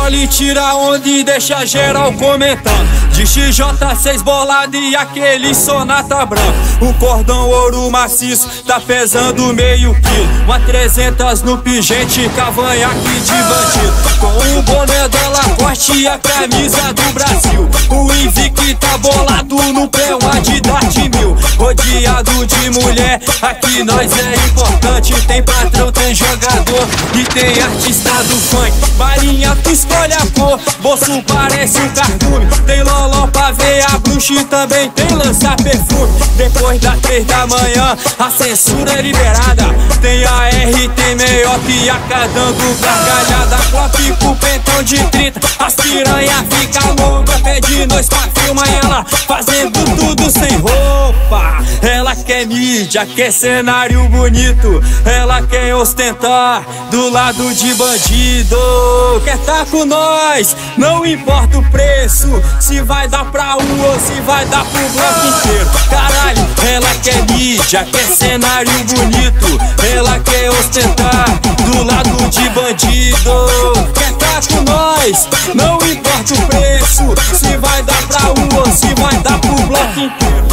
Marola tira onda e deixa geral comentando. De XJ6 bolado e aquele Sonata branco. O cordão ouro maciço tá pesando meio quilo. Uma 300 no pingente, cavanhaque de bandido. Com o boné da Lacoste e a camisa do Brasil. O Invicta tá bolado no pé, uma de Dart 1000. Rodeado de mulher, aqui nós é importante. Tem patrão, tem jogador e tem artista do funk. Balinha, tu escolhe a cor, bolso parece um cardume. Tem loló pra ver a bruxa e também tem lançar perfume. Depois das 3 da manhã, a censura é liberada. Tem AR, tem Meiope, AK dando gargalhada. Clope pro pentão de 30, as piranha fica louca. Pede nós pra filmar ela, fazendo tudo sem roupa. Ela quer mídia, quer cenário bonito. Ela quer ostentar do lado de bandido. Quer tá com nós, não importa o preço. Se vai dar pra ou se vai dar pro bloco inteiro. Caralho, ela quer mídia, quer cenário bonito. Ela quer ostentar do lado de bandido. Quer tá com nós, não importa o preço. Se vai dar pra ou se vai dar pro bloco inteiro.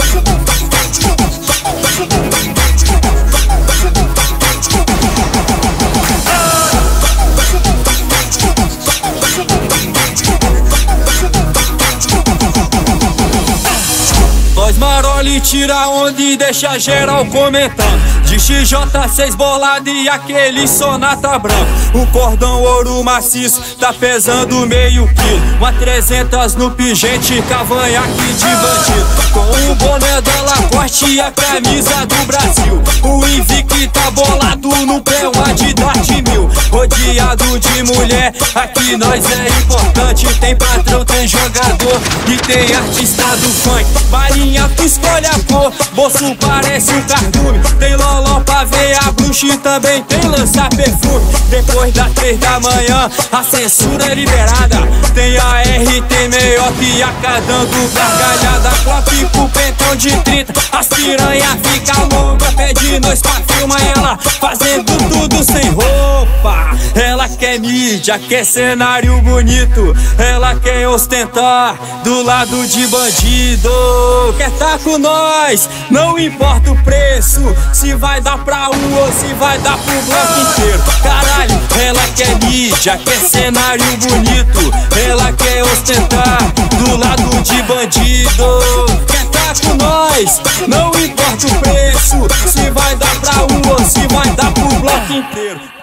Nós Marola tira onda e deixa geral comentando. De XJ6 bolado e aquele Sonata branco. O cordão ouro maciço tá pesando meio quilo. Uma 300 no pingente, cavanhaque de bandido. Com o boné da Lacoste e a camisa do Brasil. O Invicta tá bolado no pé, uma de Dart 1000. Rodeado de mulher, aqui nós é importante. Tem patrão, tem jogador e tem artista do funk. Balinha, tu escolhe a cor, bolso parece um cardume. Tem loló pra ver a bruxa e também tem lançar perfume. Depois das 3 da manhã, a censura é liberada. Tem AR, tem Meiope, AK dando gargalhada. Clope pro pentão de 30, as piranha fica louca. Pede nós pra filmar ela, fazendo tudo sem roupa. Ela quer mídia, quer cenário bonito. Ela quer ostentar do lado de bandido. Quer tá com nós, não importa o preço. Se vai dar pra ou se vai dar pro bloco inteiro. Caralho, ela quer mídia, quer cenário bonito. Ela quer ostentar do lado de bandido. Quer tá com nós, não importa o preço. Se vai dar pra ou se vai dar pro bloco inteiro.